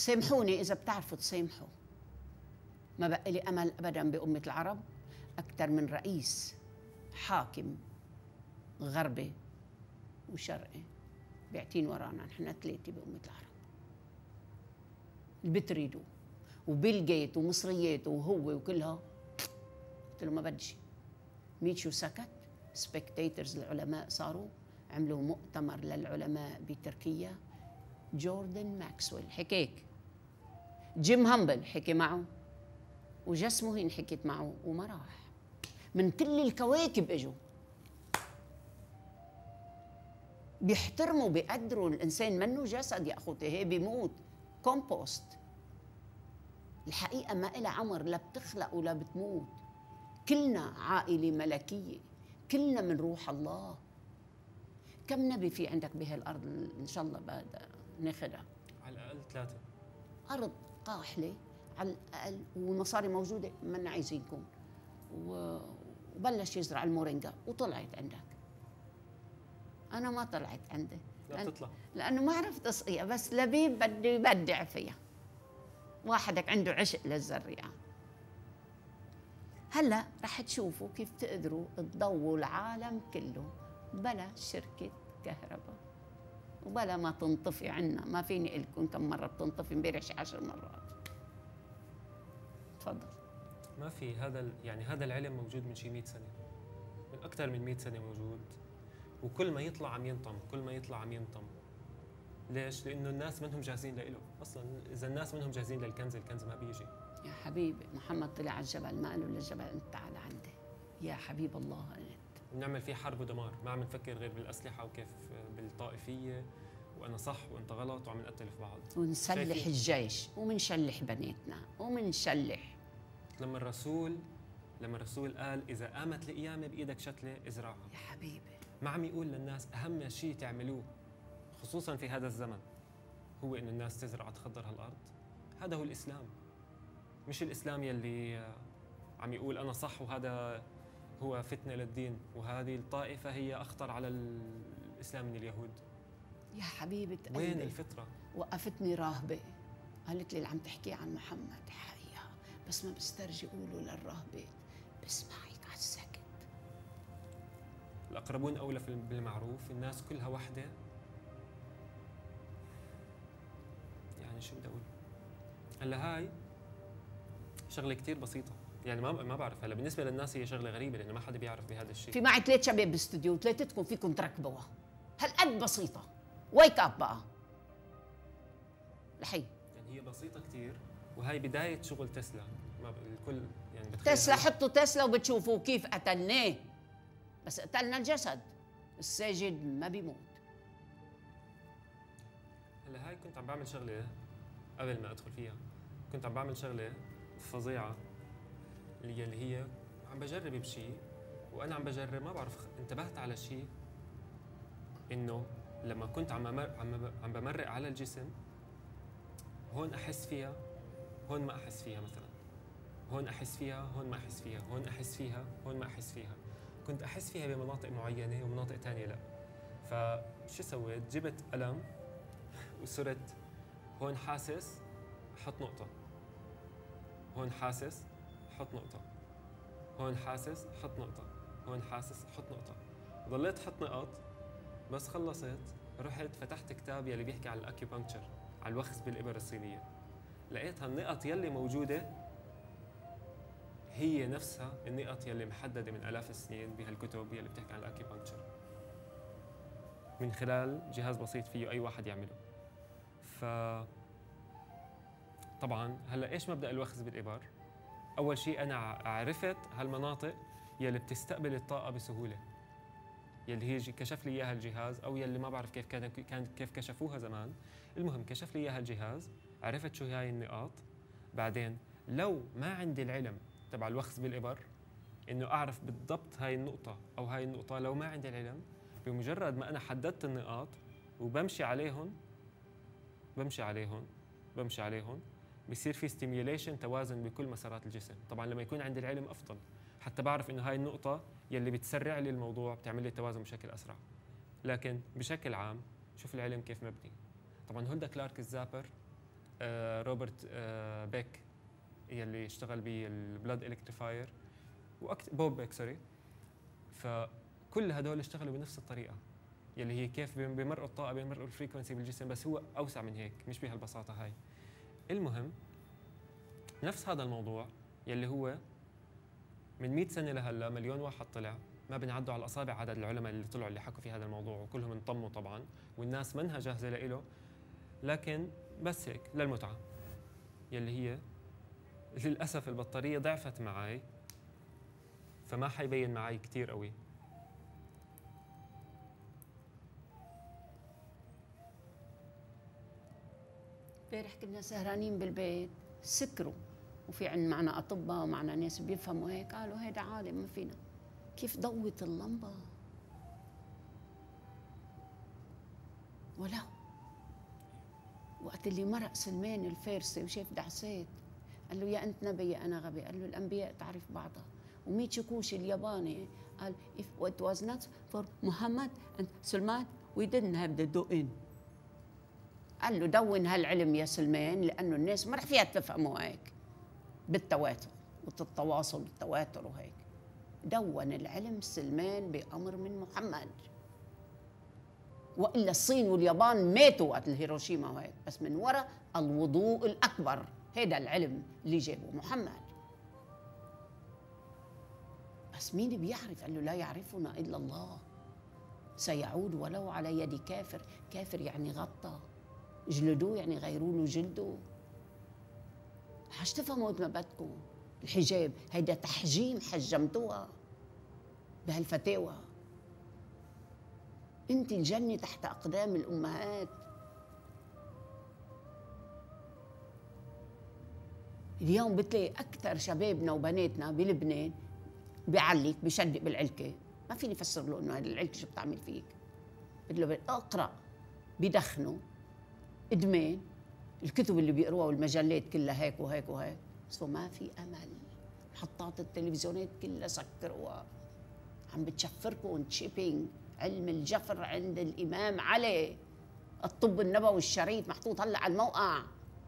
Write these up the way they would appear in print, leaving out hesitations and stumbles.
سامحوني إذا بتعرفوا تسامحوا. ما بقى لي أمل أبداً بأمة العرب أكثر من رئيس حاكم غربي وشرقي بيعتين ورانا. نحن 3 بأمة العرب اللي بتريدوا، وبيل جيت ومصرياته وهو وكلها. قلت له ما بدي شيء. ميتشو سكت. سبكتيترز العلماء صاروا عملوا مؤتمر للعلماء بتركيا. جوردن ماكسويل حكيك، جيم هامبل حكي معه، وجسمه هين حكيت معه وما راح. من كل الكواكب اجوا بيحترموا بيقدروا الانسان منه جسد يا اخوتي، هي بيموت كومبوست. الحقيقه ما إلها عمر، لا بتخلق ولا بتموت. كلنا عائله ملكيه، كلنا من روح الله. كم نبي في عندك بهالارض؟ ان شاء الله بعد ناخذها على الاقل 3. ارض قاحله على الاقل، والمصاري موجوده منا عايزينكم. وبلش يزرع المورينجا وطلعت عندك. انا ما طلعت عندي. لا بتطلع لانه ما عرفت اسقيها، بس لبيب بده يبدع فيها. واحدك عنده عشق للزريعه. هلا رح تشوفوا كيف تقدروا تضووا العالم كله بلا شركه كهرباء، وبلا ما تنطفي عنا. ما فيني اقول لكم كم مره بتنطفي، امبارح شي 10 مرات. تفضل. ما في هذا يعني هذا العلم موجود من شي 100 سنه، من اكثر من 100 سنه موجود، وكل ما يطلع عم ينطم، كل ما يطلع عم ينطم. ليش؟ لانه الناس منهم جاهزين له اصلا. اذا الناس منهم جاهزين للكنز، الكنز ما بيجي. يا حبيبي محمد طلع على الجبل، ما قالوا للجبل انت تعال عندي. يا حبيب الله انت. ونعمل فيه حرب ودمار، ما عم نفكر غير بالاسلحه وكيف بالطائفيه، وانا صح وانت غلط، وعم نقتل في بعض. ونسلح الجيش ومنشلح بناتنا ومنشلح. لما الرسول قال اذا قامت القيامه بايدك شتله ازرعها. يا حبيبي ما عم يقول للناس اهم شيء تعملوه خصوصا في هذا الزمن هو انه الناس تزرع تخضر هالارض. هذا هو الاسلام، مش الاسلام يلي عم يقول انا صح وهذا هو فتنه للدين، وهذه الطائفه هي اخطر على الاسلام من اليهود. يا حبيبة قلبي، وين الفطره؟ وقفتني راهبه قالت لي اللي عم تحكي عن محمد حقيقة، بس ما بسترجي قولوا للراهبه بسمعك على السكت. الاقربون اولى بالمعروف، الناس كلها وحده. يعني شو بدي اقول؟ هلا هاي شغله كثير بسيطه، يعني ما بعرف. هلا بالنسبه للناس هي شغله غريبه لانه ما حدا بيعرف بهذا الشيء. في معي 3 شباب بالاستوديو، وثلاثتكم فيكم تركبوها. هالقد بسيطه. ويك اب بقى لحي. يعني هي بسيطه كثير، وهي بدايه شغل تسلا. ما الكل يعني تسلا، حطوا تسلا وبتشوفوا كيف قتلناه. بس قتلنا الجسد، الساجد ما بيموت. هلا هاي كنت عم بعمل شغله قبل ما ادخل فيها، كنت عم بعمل شغله فظيعه اللي هي عم بجرب بشيء، وانا عم بجرب ما بعرف انتبهت على شيء، انه لما كنت عم بمرق على الجسم، هون احس فيها، هون ما احس فيها مثلا، هون احس فيها، هون ما احس فيها، هون احس فيها، هون ما احس فيها. كنت احس فيها بمناطق معينه ومناطق ثانيه لا. فشو سويت؟ جبت قلم وصرت هون حاسس حط نقطه، هون حاسس حط نقطه، هون حاسس حط نقطه، هون حاسس حط نقطه. ضليت حط نقط، بس خلصت رحت فتحت كتاب يلي بيحكي على الاكيوبانكتشر، على الوخز بالابر الصينيه. لقيت هالنقط يلي موجوده هي نفسها النقط يلي محدده من آلاف السنين بهالكتب يلي بتحكي عن الاكيوبانكتشر، من خلال جهاز بسيط فيه اي واحد يعمله. طبعا هلا ايش مبدأ الوخز بالابر؟ اول شيء انا عرفت هالمناطق يلي بتستقبل الطاقه بسهوله، يلي هي كشف لي اياها الجهاز، او يلي ما بعرف كيف كيف كشفوها زمان. المهم كشف لي اياها الجهاز، عرفت شو هاي النقاط. بعدين لو ما عندي العلم تبع الوخز بالابر انه اعرف بالضبط هاي النقطه او هاي النقطه، لو ما عندي العلم بمجرد ما انا حددت النقاط وبمشي عليهم بمشي عليهم بصير في ستيميوليشن، توازن بكل مسارات الجسم. طبعا لما يكون عندي العلم افضل، حتى بعرف انه هاي النقطه يلي بتسرع لي الموضوع، بتعمل لي التوازن بشكل اسرع. لكن بشكل عام شوف العلم كيف مبني. طبعا هولدا كلارك الزابر روبرت بيك يلي اشتغل بالبلاد الكتريفاير، بوب بيك سوري. فكل هدول اشتغلوا بنفس الطريقه يلي هي كيف بمرقوا الطاقه، بمرقوا الفريكونسي بالجسم، بس هو اوسع من هيك، مش بهالبساطه هاي. المهم نفس هذا الموضوع يلي هو من 100 سنه لهلا مليون واحد طلع، ما بنعدوا على الاصابع عدد العلماء اللي طلعوا اللي حكوا في هذا الموضوع، وكلهم انطموا طبعا، والناس منها جاهزه له، لكن بس هيك للمتعه يلي هي للاسف البطاريه ضعفت معي، فما حيبين معي كثير قوي. امبارح كنا سهرانين بالبيت سكروا، وفي عند معنا اطباء ومعنا ناس بيفهموا هيك، قالوا هيدا عالم ما فينا. كيف ضوت اللمبه ولو وقت اللي مرق سلمان الفارسي وشاف دعسات قال له يا انت نبي يا انا غبي، قال له الانبياء تعرف بعضها. وميتشوكوش الياباني قال if it was not for Muhammad and Sulman we didn't have the do-in. قال له دون هالعلم يا سلمان لانه الناس ما رح فيها تفهموا هيك بالتواتر والتواصل والتواتر وهيك. دون العلم سلمان بامر من محمد، والا الصين واليابان ماتوا وقت الهيروشيما وهيك، بس من وراء الوضوء الاكبر هذا العلم اللي جابه محمد. بس مين بيعرف؟ قال له لا يعرفنا الا الله، سيعود ولو على يد كافر. كافر يعني غطى، جلدوه يعني غيروا له جلده. حاج تفهموا ما بدكم. الحجاب هيدا تحجيم حجمتوها بهالفتاوى. انت الجنة تحت اقدام الامهات. اليوم بتلاقي اكثر شبابنا وبناتنا بلبنان بيعلق بيشدق بالعلكه، ما فيني افسر له انه هذه العلكه شو بتعمل فيك. بدي له اقرا، بدخنوا ادمان، الكتب اللي بيقروها والمجلات كلها هيك وهيك وهيك، بس ما في امل. محطات التلفزيونات كلها سكروها، عم بتشفركم تشيبينج. علم الجفر عند الامام علي، الطب النبوي الشريف محطوط هلا على الموقع.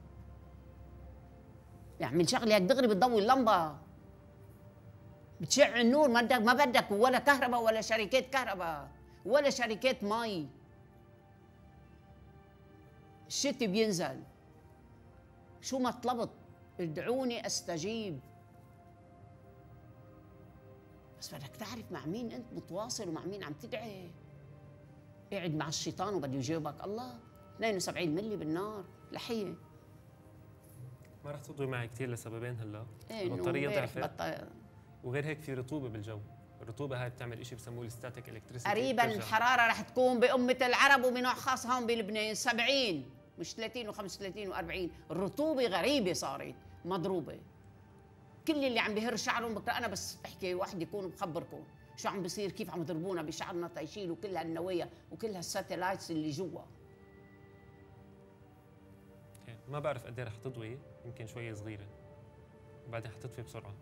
يعمل شغله هيك دغري بتضوي اللمبه، بتشع النور. ما بدك ولا كهرباء ولا شركات كهرباء ولا شركات مي. الشتي بينزل، شو ما طلبت ادعوني استجيب. بس بدك تعرف مع مين انت متواصل ومع مين عم تدعي. قاعد مع الشيطان وبده يجاوبك الله 72 ملي بالنار لحيه. ما رح تضوي معي كثير لسببين هلا. ايه البطاريه ضعفت، وغير هيك في رطوبه بالجو. الرطوبه هاي بتعمل شيء بسموه الستاتيك الكتريسيتي. قريبا الحراره رح تكون بأمة العرب وبنوع خاص هون بلبنان 70 مش 30 و35 و40. الرطوبه غريبه صارت مضروبه. كل اللي عم بهر شعرهم بكره انا بس بحكي واحد يكون بخبركم شو عم بصير، كيف عم يضربونا بشعرنا تيشيلوا كل هالنوايا وكل هالساتلايتس اللي جوا. ما بعرف قد ايه رح تضوي، يمكن شويه صغيره وبعدين حتطفي بسرعه.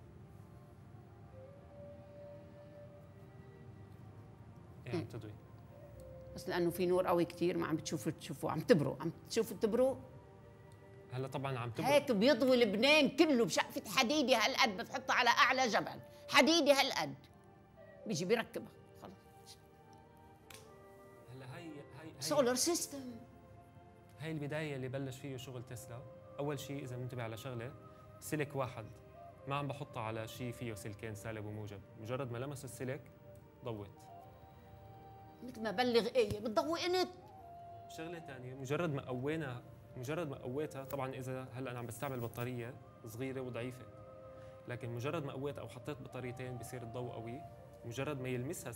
عم تضوي بس لانه في نور قوي كثير ما عم تشوفوا عم تبرق. عم تشوفوا تبرق هلا طبعا عم تبرق. هيك بيضوي لبنان كله بشقفه حديده هالقد، بتحطها على اعلى جبل حديده هالقد بيجي بيركبها خلص. هلا هي سولار سيستم. هاي البدايه اللي بلش فيه شغل تسلا. اول شيء اذا منتبه على شغله، سلك واحد ما عم بحطها على شيء فيه سلكين سالب وموجب، مجرد ما لمس السلك ضوت. مثل ما بلغ ايه بتضوي انت. شغله ثانيه، مجرد ما قويتها، طبعا اذا هلا انا عم بستعمل بطاريه صغيره وضعيفه، لكن مجرد ما قويتها او حطيت بطاريتين بصير الضوء قوي. مجرد ما يلمسها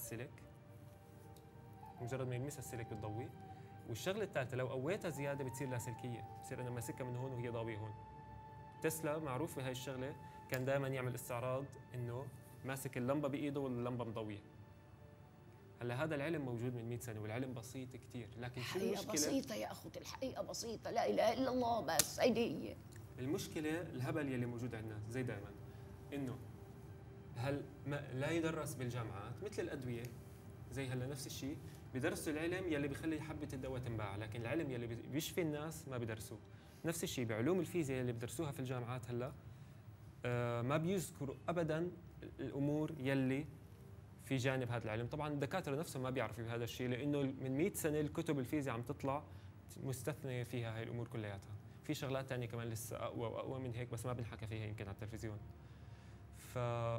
السلك بتضوي. والشغله الثالثه لو قويتها زياده بتصير لاسلكيه، بصير انا ماسكها من هون وهي ضاويه هون. تسلا معروف بهاي الشغله، كان دائما يعمل استعراض انه ماسك اللمبه بايده واللمبه مضويه. هلا هذا العلم موجود من 100 سنه، والعلم بسيط كثير، لكن شو المشكله؟ الحقيقه بسيطه يا اخوتي، الحقيقه بسيطه، لا اله الا الله، بس هيدي هي المشكله. الهبل يلي موجود عندنا زي دائما انه لا يدرس بالجامعات مثل الادويه. زي هلا نفس الشيء بيدرسوا العلم يلي بيخلي حبه الدواء تنباع، لكن العلم يلي بيشفي الناس ما بيدرسوه. نفس الشيء بعلوم الفيزياء اللي بدرسوها في الجامعات هلا، ما بيذكروا ابدا الامور يلي في جانب هذا العلم. طبعا الدكاتره نفسهم ما بيعرفوا بهذا الشيء، لانه من 100 سنه الكتب الفيزياء عم تطلع مستثنيه فيها هاي الامور كلياتها. في شغلات ثانيه كمان لسه اقوى واقوى من هيك، بس ما بنحكى فيها يمكن على التلفزيون. ف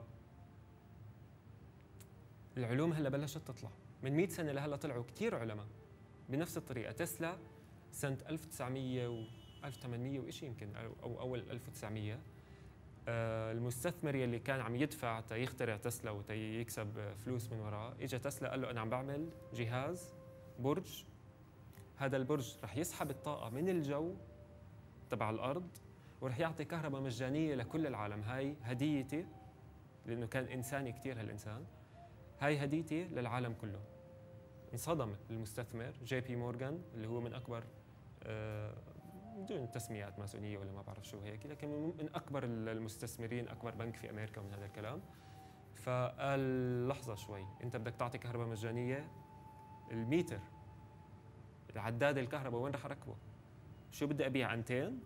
العلوم هلا بلشت تطلع. من 100 سنه لهلا طلعوا كثير علماء بنفس الطريقه. تسلا سنه 1900 و 1800 وشيء يمكن، او اول 1900، المستثمر يلي كان عم يدفع تيخترع تسلا وتيكسب فلوس من وراه، اجى تسلا قال له انا عم بعمل جهاز برج، هذا البرج رح يسحب الطاقه من الجو تبع الارض ورح يعطي كهرباء مجانيه لكل العالم. هاي هديتي، لانه كان انساني كثير هالانسان، هاي هديتي للعالم كله. انصدم المستثمر جي بي مورغان اللي هو من اكبر، بدون تسميات ماسونيه ولا ما بعرف شو هيك، لكن من اكبر المستثمرين، اكبر بنك في امريكا ومن هذا الكلام. فقال لحظه شوي، انت بدك تعطي كهرباء مجانيه، الميتر العداد الكهرباء وين رح اركبه؟ شو بدي ابيع انتين؟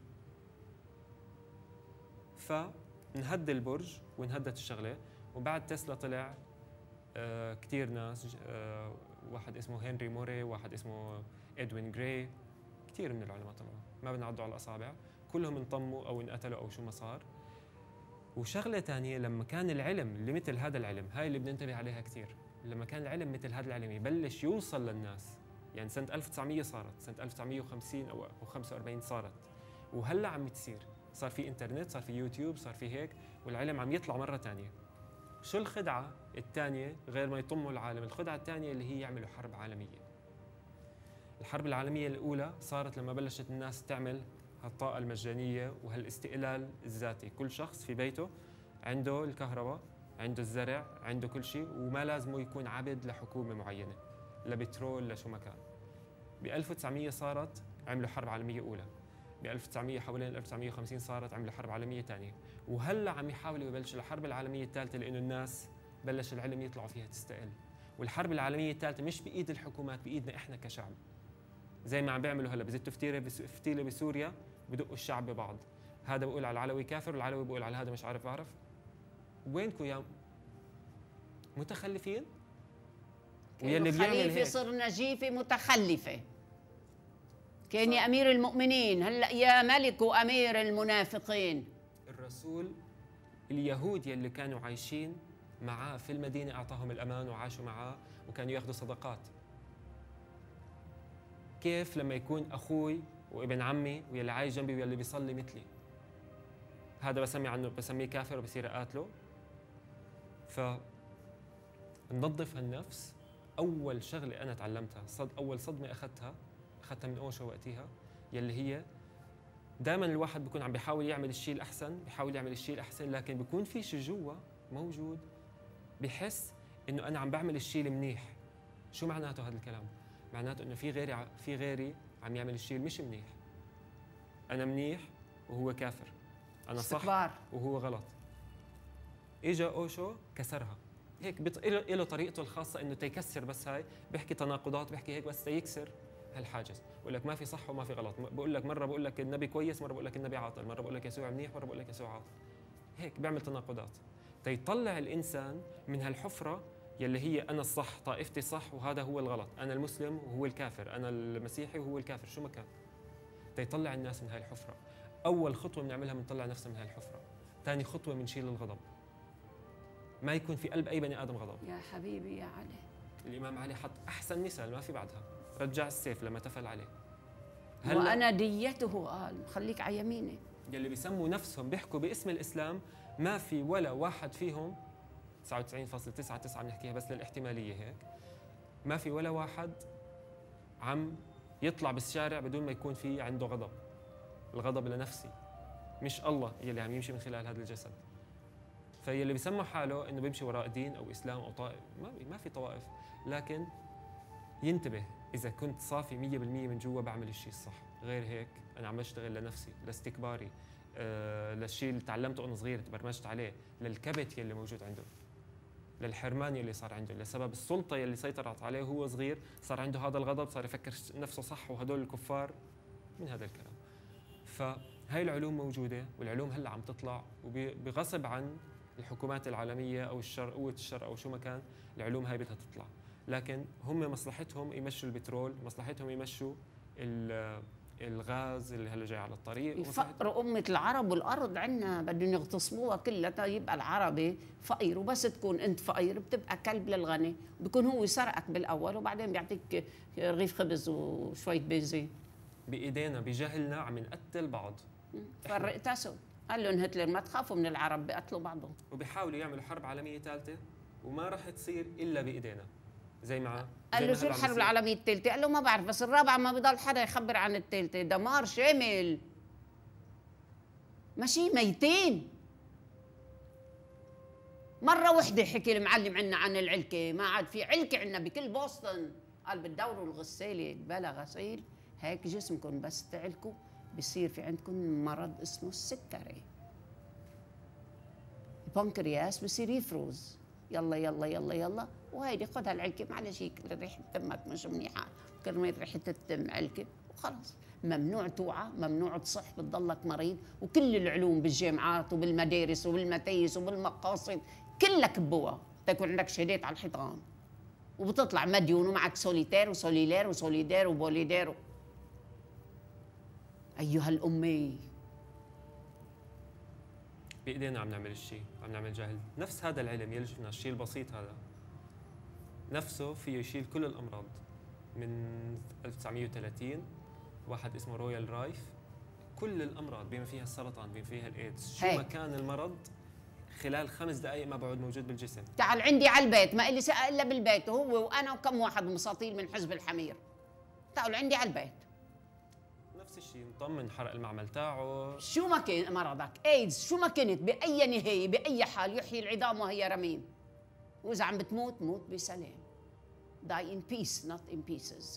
فانهد البرج وانهدت الشغله. وبعد تسلا طلع كثير ناس، واحد اسمه هنري موري، واحد اسمه ادوين جراي، كثير من العلماء طلعوا ما بنعدوا على الاصابع، كلهم انطموا او انقتلوا او شو ما صار. وشغله ثانيه، لما كان العلم اللي مثل هذا العلم، هاي اللي بننتبه عليها كثير، لما كان العلم مثل هذا العلم يبلش يوصل للناس، يعني سنه 1900 صارت، سنه 1950 او 45 صارت، وهلا عم تصير، صار في انترنت، صار في يوتيوب، صار في هيك، والعلم عم يطلع مره ثانيه. شو الخدعه الثانيه غير ما يطموا العالم؟ الخدعه الثانيه اللي هي يعملوا حرب عالميه. الحرب العالميه الاولى صارت لما بلشت الناس تعمل هالطاقه المجانيه وهالاستقلال الذاتي، كل شخص في بيته عنده الكهرباء، عنده الزرع، عنده كل شيء، وما لازم يكون عبد لحكومه معينه، لبترول، لشو ما كان. ب 1900 صارت عملوا حرب عالميه اولى، ب 1900 حوالين 1950 صارت عملوا حرب عالميه ثانيه، وهلا عم يحاولوا يبلشوا الحرب العالميه الثالثه، لانه الناس بلش العلم يطلعوا فيها تستقل. والحرب العالميه الثالثه مش بايد الحكومات، بايدنا احنا كشعب. زي ما عم بيعملوا هلا، بزتوا فتيله بسوريا، بدقوا الشعب ببعض، هذا بقول على العلوي كافر والعلوي بقول على هذا مش عارف بعرف. وينكم يا متخلفين؟ واللي بيعمل هيك صرنا جيفه متخلفه. كان يا امير المؤمنين، هلا يا ملك وامير المنافقين. الرسول اليهود يلي كانوا عايشين معاه في المدينه اعطاهم الامان وعاشوا معاه وكانوا ياخذوا صدقات. كيف لما يكون اخوي وابن عمي واللي عايش جنبي واللي بيصلي مثلي، هذا بسميه كافر وبصير اقاتله؟ فننظف هالنفس. اول شغله انا تعلمتها، اول صدمه اخذتها من اوشو وقتها، يلي هي دائما الواحد بيكون عم بيحاول يعمل الشيء الاحسن، لكن بيكون في شيء جوا موجود بحس انه انا عم بعمل الشيء المنيح. شو معناته هذا الكلام؟ معناته انه في غيري عم يعمل الشيء مش منيح. انا منيح وهو كافر، انا صح وهو غلط. اجا اوشو كسرها هيك، له طريقته الخاصه انه تيكسر، بس هاي بيحكي تناقضات، بيحكي هيك بس تيكسر هالحاجز. بقول لك ما في صح وما في غلط، بقول لك مره بقول لك النبي كويس، مره بقول لك النبي عاطل، مره بقول لك يسوع منيح، مره بقول لك يسوع عاطل. هيك بيعمل تناقضات تيطلع الانسان من هالحفره يلي هي انا الصح، طائفتي صح وهذا هو الغلط، انا المسلم وهو الكافر، انا المسيحي وهو الكافر، شو ما كان. تيطلع الناس من هاي الحفره. اول خطوه بنعملها بنطلع نفسنا من هاي الحفره. ثاني خطوه بنشيل الغضب. ما يكون في قلب اي بني ادم غضب. يا حبيبي يا علي، الامام علي حط احسن مثال ما في بعدها، رجع السيف لما تفل عليه. وانا ديته، قال خليك على يميني. يلي بيسموا نفسهم بيحكوا باسم الاسلام، ما في ولا واحد فيهم، 99.99 بنحكيها بس للاحتماليه هيك، ما في ولا واحد عم يطلع بالشارع بدون ما يكون في عنده غضب. الغضب لنفسي، مش الله يلي عم يمشي من خلال هذا الجسد. فيلي بيسمى حاله انه بيمشي وراء دين او اسلام او طائف، ما في طوائف، لكن ينتبه اذا كنت صافي 100% من جوا بعمل الشيء الصح. غير هيك انا عم بشتغل لنفسي، لاستكباري، للشيء اللي تعلمته وانا صغير تبرمجت عليه، للكبت يلي موجود عنده، للحرمان يلي صار عنده، لسبب السلطه يلي سيطرت عليه وهو صغير، صار عنده هذا الغضب، صار يفكر نفسه صح وهدول الكفار، من هذا الكلام. فهي العلوم موجوده، والعلوم هلا عم تطلع، وبغصب عن الحكومات العالميه او قوه الشر او شو ما كان، العلوم هاي بدها تطلع. لكن هم مصلحتهم يمشوا البترول، مصلحتهم يمشوا الغاز اللي هلا جاي على الطريق، يفقروا أمة العرب، والأرض عنا بدهم يغتصبوها كلها، يبقى العربي فقير، وبس تكون أنت فقير بتبقى كلب للغني، بيكون هو سرقك بالأول وبعدين بيعطيك رغيف خبز وشوية بنزين. بإيدينا بجهلنا عم نقتل بعض. فرق تسد، قال لهم هتلر ما تخافوا من العرب بيقتلوا بعضهم، وبيحاولوا يعملوا حرب عالمية ثالثة وما راح تصير إلا بإيدينا. زي ما قال له شو الحرب العالمية الثالثة؟ قال له ما بعرف، بس الرابعة ما بضل حدا يخبر عن الثالثة، دمار شامل، ماشي ميتين. مرة وحدة حكي المعلم عنا عن العلكة، ما عاد في علكة عنا بكل بوسطن، قال بتدوروا الغسالة بلا غسيل، هيك جسمكم بس تعلكوا بصير في عندكم مرض اسمه السكري، البنكرياس بصير يفرز، يلا يلا يلا يلا، وهيدي خذها العلكة، معلش هيك ريحة تمك مش منيحة، كرمال ريحة التم علكة وخلص. ممنوع توعى، ممنوع تصح، بتضلك مريض. وكل العلوم بالجامعات وبالمدارس وبالمتايس وبالمقاصد كلها كبوها، تكون عندك شهادات على الحيطان، وبتطلع مديون ومعك سوليتير وسوليلير وسوليدير وبوليدير. أيها الأمي، بإيدينا عم نعمل الشيء، عم نعمل جهل. نفس هذا العلم يلي شفنا، الشيء البسيط هذا نفسه فيه يشيل كل الأمراض. من 1930 واحد اسمه رويال رايف، كل الأمراض بما فيها السرطان، بما فيها الإيدز، شو ما كان المرض خلال 5 دقائق ما بعد موجود بالجسم. تعال عندي على البيت، ما إلي سقى إلا بالبيت، هو وأنا وكم واحد مساطيل من حزب الحمير، تعالوا عندي على البيت. نفس الشيء، نطمن حرق المعمل تاعه، شو ما كان مرضك، ايدز شو ما كنت، باي نهايه باي حال، يحيي العظام وهي رميم، واذا عم بتموت موت بسلام. die in peace not in pieces.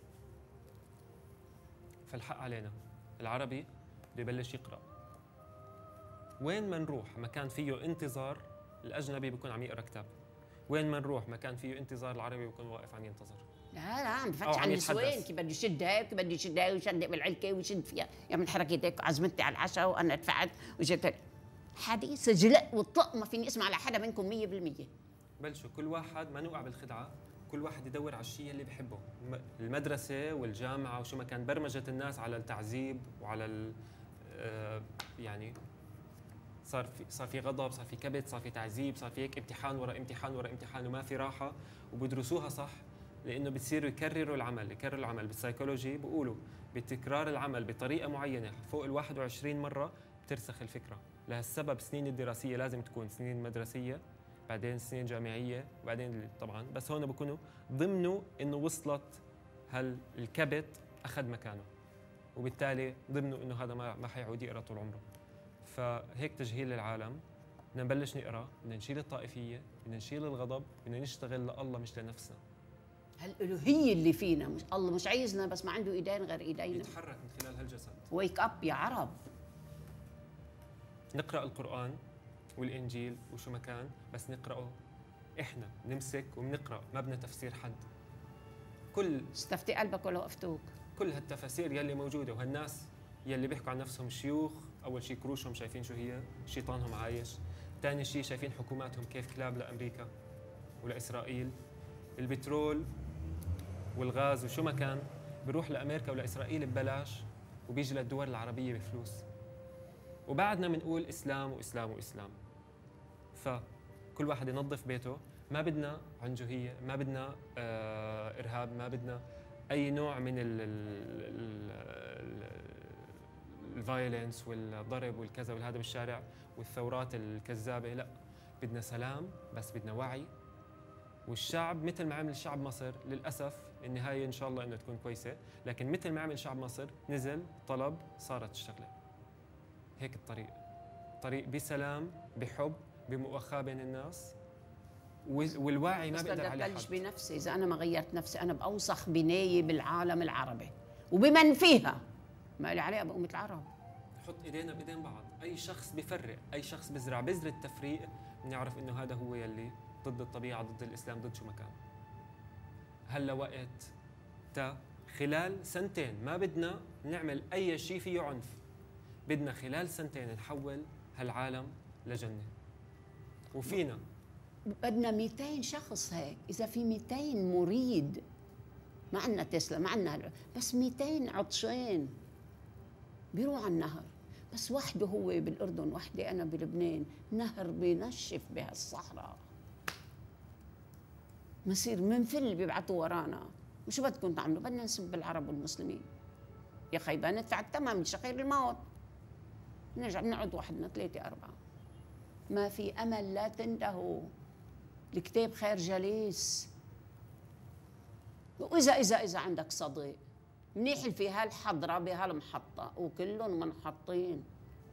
فالحق علينا العربي بده يبلش يقرا. وين ما نروح مكان فيه انتظار، الاجنبي بيكون عم يقرا كتاب. وين ما نروح مكان فيه انتظار، العربي بيكون واقف عم ينتظر. لا عم بفتش على النسوان، كيف بده يشد هيك وكيف بده يشد هيك، ويشدق بالعلكه ويشد فيها، يعمل حركه هيك، عزمتي على العشاء وانا دفعت وجيت. حديث جلق والطق، ما فيني اسمع على حدا منكم 100%. بلشوا كل واحد ما نوقع بالخدعه، كل واحد يدور على الشيء اللي بحبه. المدرسه والجامعه وشو ما كان برمجت الناس على التعذيب وعلى يعني صار في غضب، صار في كبت، صار في تعذيب، صار في هيك امتحان ورا امتحان ورا امتحان وما في راحه. وبدرسوها صح لانه بتصيروا يكرروا العمل. بالسيكولوجي بيقولوا بتكرار العمل بطريقه معينه فوق ال 21 مره بترسخ الفكره. لهالسبب السنين الدراسيه لازم تكون سنين مدرسيه، بعدين سنين جامعيه، وبعدين طبعا بس هون بكونوا ضمنوا انه وصلت الكبت اخذ مكانه، وبالتالي ضمنوا انه هذا ما حيعود يقرا طول عمره. فهيك تجهيل للعالم. بدنا نبلش نقرا، بدنا نشيل الطائفيه، بدنا نشيل الغضب، بدنا نشتغل لله مش لنفسنا. هالالوهيه اللي فينا، مش الله مش عايزنا بس ما عنده ايدين غير ايدينا، يتحرك من خلال هالجسد. ويك اب يا عرب. نقرا القران والانجيل وشو ما كان، بس نقراه احنا، نمسك وبنقرا، ما بدنا تفسير حد. استفتي قلبك ولو افتوك. كل هالتفاسير يلي موجوده، وهالناس يلي بيحكوا عن نفسهم شيوخ، اول شيء كروشهم شايفين شو هي، شيطانهم عايش. ثاني شيء شايفين حكوماتهم كيف كلاب لامريكا ولاسرائيل. البترول والغاز وشو ما كان بيروح لامريكا ولاسرائيل ببلاش، وبيجي للدول العربيه بفلوس. وبعدنا بنقول اسلام واسلام واسلام. فكل واحد ينظف بيته، ما بدنا عنجهيه، ما بدنا ارهاب، ما بدنا اي نوع من الفايلنس والضرب والكذا والهذا بالشارع والثورات الكذابه. لا، بدنا سلام، بس بدنا وعي. والشعب مثل ما عمل شعب مصر، للاسف النهايه ان شاء الله انه تكون كويسه، لكن مثل ما عمل شعب مصر، نزل طلب صارت الشغله. هيك طريق بسلام، بحب، بمؤاخاه بين الناس، والوعي ما بقدر عليه حد. بس بدي بنفسي، اذا انا ما غيرت نفسي انا باوسخ بنايه بالعالم العربي وبمن فيها، ما لي عليها بأمة العرب. نحط ايدينا بايدين بعض. اي شخص بفرق، اي شخص بزرع بذر التفريق، بنعرف انه هذا هو يلي ضد الطبيعه، ضد الاسلام، ضد شو ما كان. هلا وقت خلال 2 سنين ما بدنا نعمل اي شيء فيه عنف. بدنا خلال سنتين نحول هالعالم لجنة، وفينا. بدنا 200 شخص هيك، إذا في 200 مريد، ما عندنا تسلا، ما عندنا، بس 200 عطشان بيروح على النهر، بس وحده هو بالأردن، وحدي أنا بلبنان، نهر بينشف بهالصحراء، مصير منفل بيبعتوا ورانا، وشو بدكم تعملوا؟ بدنا نسب العرب والمسلمين، يا خي ندفع الثمن شخير الموت، نرجع بنقعد وحدنا 3 4. ما في أمل، لا تنتهوا، الكتاب خير جليس. وإذا عندك صديق منيح في هالحضرة بهالمحطة وكلهم منحطين،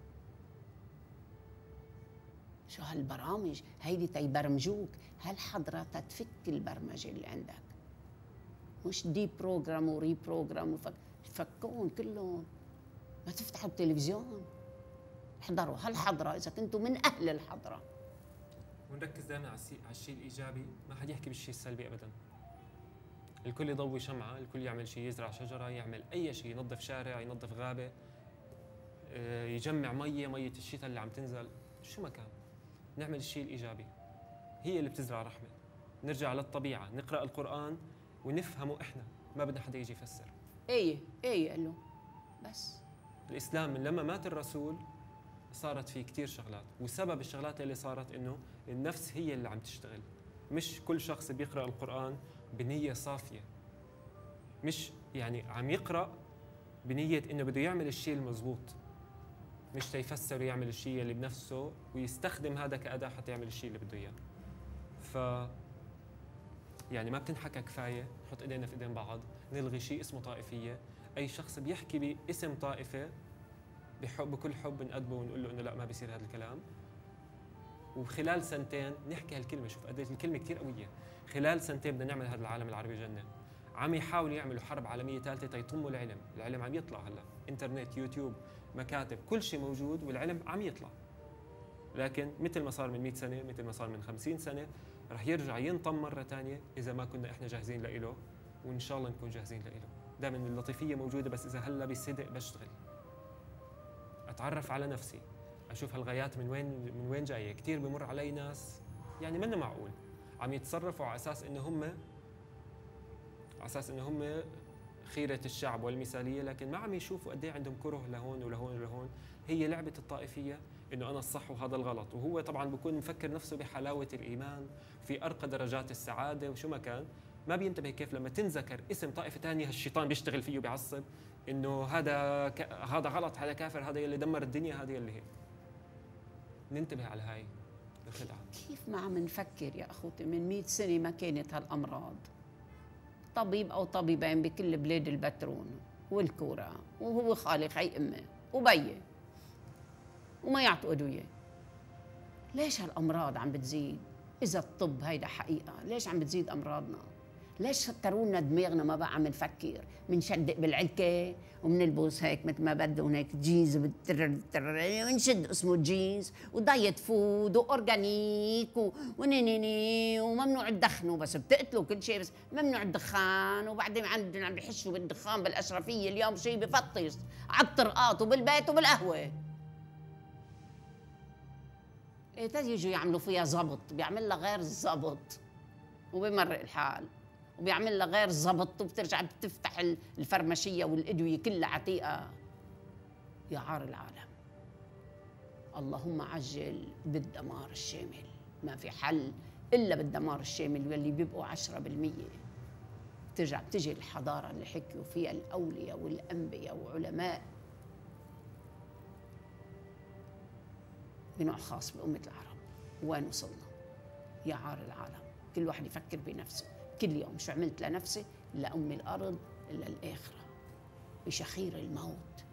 شو هالبرامج هيدي تيبرمجوك، هالحضرة تتفك البرمجة اللي عندك، مش دي بروجرام وري بروجرام فكون كلهم. ما تفتحوا التلفزيون، احضروا هالحضرة إذا كنتوا من أهل الحضرة. ونركز دائما على الشيء الإيجابي، ما حد يحكي بالشيء السلبي أبدا. الكل يضوي شمعة، الكل يعمل شيء، يزرع شجرة، يعمل أي شيء، ينظف شارع، ينظف غابة، يجمع مية الشتاء اللي عم تنزل، شو ما كان. نعمل الشيء الإيجابي، هي اللي بتزرع رحمة. نرجع للطبيعة، نقرأ القرآن ونفهمه إحنا، ما بدنا حدا يجي يفسر. إيه قال له بس. الإسلام من لما مات الرسول صارت فيه كتير شغلات، وسبب الشغلات اللي صارت إنه النفس هي اللي عم تشتغل. مش كل شخص بيقرأ القرآن بنية صافية، مش يعني عم يقرأ بنية إنه بده يعمل الشيء المضبوط، مش تيفسر ويعمل الشيء اللي بنفسه ويستخدم هذا كأداة حتى يعمل الشيء اللي بده إياه. يعني ما بتنحكى كفاية، نحط إيدينا في إيدين بعض، نلغي شيء اسمه طائفية. أي شخص بيحكي باسم طائفة بكل حب نأدبه ونقول له إنه لا، ما بيصير هذا الكلام. وخلال سنتين نحكي هالكلمة، شوف قد ايه الكلمة كثير قوية. خلال سنتين بدنا نعمل هذا العالم العربي جنة. عم يحاولوا يعملوا حرب عالمية ثالثة تيطموا العلم عم يطلع هلا، انترنت، يوتيوب، مكاتب، كل شيء موجود والعلم عم يطلع. لكن مثل ما صار من 100 سنة، مثل ما صار من 50 سنة، رح يرجع ينطم مرة ثانية إذا ما كنا إحنا جاهزين لإله، وإن شاء الله نكون جاهزين لإله. دائما اللطيفية موجودة، بس إذا هلا بصدق بشتغل، أتعرف على نفسي، أشوف هالغايات من وين جاية. كثير بمر علي ناس يعني منه معقول عم يتصرفوا على أساس إنه هم خيرة الشعب والمثالية، لكن ما عم يشوفوا قد ايه عندهم كره لهون ولهون ولهون. هي لعبة الطائفية، إنه أنا الصح وهذا الغلط، وهو طبعاً بيكون مفكر نفسه بحلاوة الإيمان في أرقى درجات السعادة وشو ما كان. ما بينتبه كيف لما تنذكر اسم طائفة ثانية هالشيطان بيشتغل فيه وبيعصب إنه هذا غلط، هذا كافر، هذا يلي دمر الدنيا، هذا يلي هيك. ننتبه على هاي الخدعة. كيف ما عم نفكر يا أخوتي؟ من 100 سنة ما كانت هالأمراض. طبيب أو طبيبين بكل بلاد البترون والكورة، وهو خالي خي أمه وبيه، وما يعطوا أدوية. ليش هالأمراض عم بتزيد؟ إذا الطب هيدا حقيقة، ليش عم بتزيد أمراضنا؟ ليش سكرونا دماغنا ما بقى عم نفكر؟ منشدق بالعلكة ومنلبس هيك مثل ما بدهم، هيك جينز ونشد اسمه جينز، ودايت فود واورجانيك ونينيني، وممنوع تدخنوا، بس بتقتلوا كل شيء، بس ممنوع الدخان. وبعدين عندنا عم بيحشوا بالدخان بالاشرفيه اليوم شيء بفطس على الطرقات وبالبيت وبالقهوه. ايه تيجوا يعملوا فيها زبط، بيعمل لها غير زبط وبمرق الحال، وبيعمل لها غير زبط، وبترجع بتفتح الفرمشيه والادويه كلها عتيقه. يا عار العالم، اللهم عجل بالدمار الشامل. ما في حل الا بالدمار الشامل، واللي بيبقوا 10% بتجي الحضاره اللي حكيوا فيها الاولياء والانبياء وعلماء بنوع خاص بأمة العرب. وين وصلنا؟ يا عار العالم، كل واحد يفكر بنفسه كل يوم، شو عملت لنفسي، لأم الأرض، للآخرة، بشخير الموت.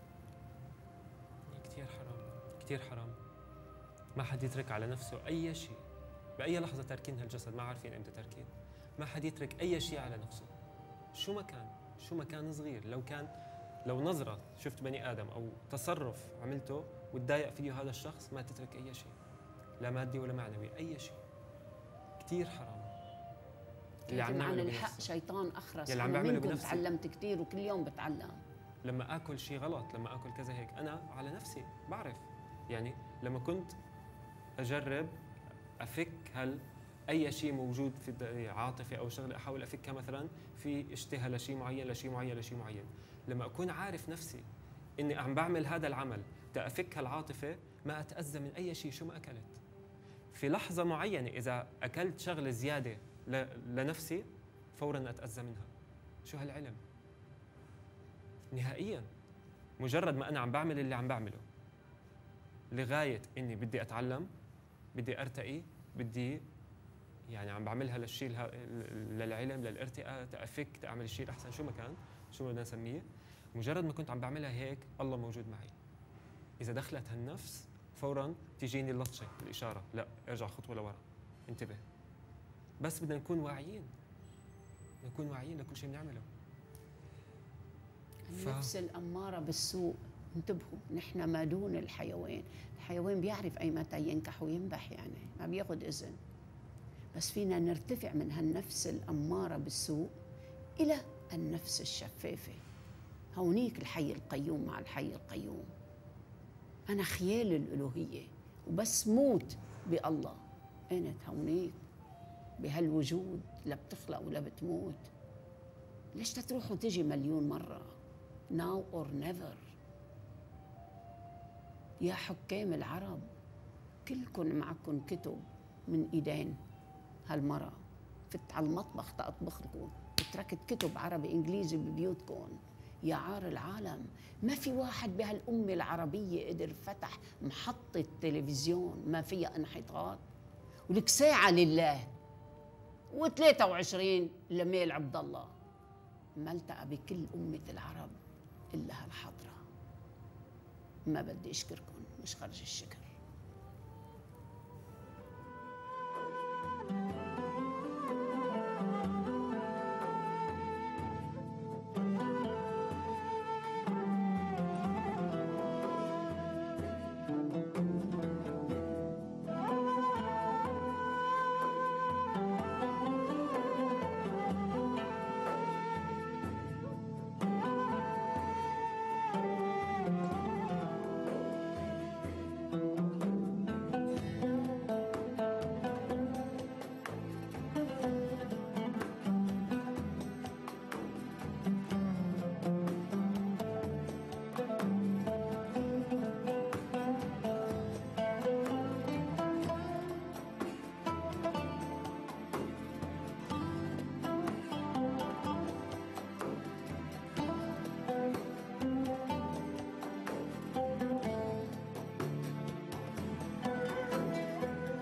كتير حرام، كتير حرام. ما حد يترك على نفسه أي شيء بأي لحظة. تاركين هالجسد، ما عارفين إمتى تاركين. ما حد يترك أي شيء على نفسه، شو ما كان صغير. لو نظرة شفت بني آدم أو تصرف عملته وتضايق فيه هذا الشخص، ما تترك أي شيء، لا مادي ولا معنوي، أي شيء. كتير حرام اللي عم نعمله. الحق شيطان أخرس. اللي عم بعمله بنفسي. تعلمت كتير وكل يوم بتعلم. لما اكل شيء غلط، لما اكل كذا هيك، انا على نفسي بعرف. يعني لما كنت اجرب افك اي شيء موجود في عاطفه او شغله احاول افكها، مثلا في اشتهى لشيء معين لشيء معين لشيء معين، لما اكون عارف نفسي اني عم بعمل هذا العمل تافك هالعاطفه، ما اتاذى من اي شيء شو ما اكلت. في لحظه معينه اذا اكلت شغله زياده لنفسي فورا اتاذى منها. شو هالعلم؟ نهائيا. مجرد ما انا عم بعمل اللي عم بعمله لغايه اني بدي اتعلم، بدي ارتقي، بدي يعني عم بعملها للشيء للعلم، للارتقاء، تافك، تعمل الشيء الاحسن، شو ما كان، شو بدنا نسميه. مجرد ما كنت عم بعملها هيك الله موجود معي. اذا دخلت هالنفس فورا تيجيني اللطشه، الاشاره، لا ارجع خطوه لورا، انتبه. بس بدنا نكون واعيين، بدنا نكون واعيين لكل شيء بنعمله. النفس الأمارة بالسوء، انتبهوا، نحن ما دون الحيوان. الحيوان بيعرف أي متى ينكح وينبح، يعني ما بياخد إذن. بس فينا نرتفع من هالنفس الأمارة بالسوء إلى النفس الشفافة. هونيك الحي القيوم مع الحي القيوم. أنا خيال الألوهية وبس موت بالله. أنت هونيك بهالوجود، لا بتخلق ولا بتموت. ليش تروح وتجي مليون مرة؟ now or never. يا حكام العرب كلكم معكم كتب من ايدين هالمرة. فت على المطبخ تطبخ لكم وتركت كتب عربي انجليزي ببيوتكم. يا عار العالم، ما في واحد بهالأمة العربية قدر فتح محطة تلفزيون ما فيها انحطاط. ولك ساعة لله و23 لميل عبد الله ما التقى بكل أمة العرب إلا هالحضرة. ما بدي أشكركم، مش خرج الشكر.